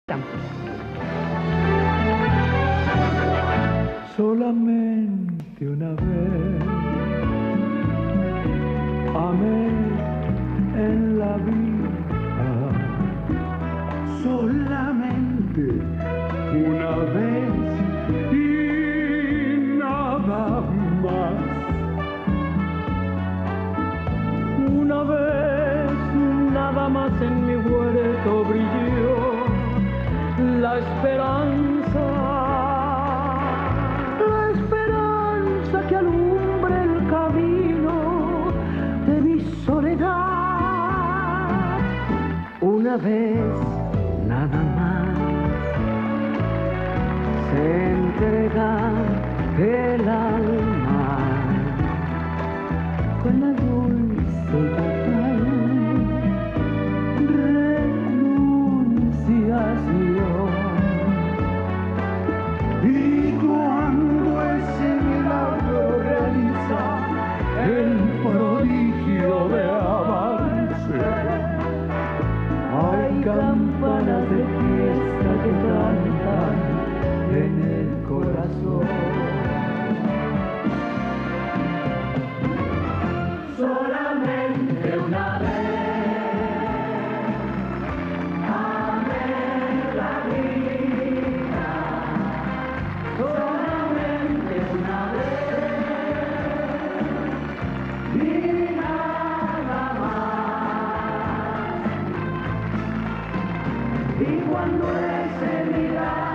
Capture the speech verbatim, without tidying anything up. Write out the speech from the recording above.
Solamente una vez amé en la vida, solamente una vez y nada más. Una vez nada más en mi huerto brilló la esperanza. Que alumbre el camino de mi soledad. Una vez nada más se entrega el alma con la dulce y total renunciación. Y cuando ese milagro realiza el prodigio de avance, hay campanas de fiesta que cantan en el corazón. Solamente una vez amé la vida. Solamente una vez y nada más. Y cuando ese milagro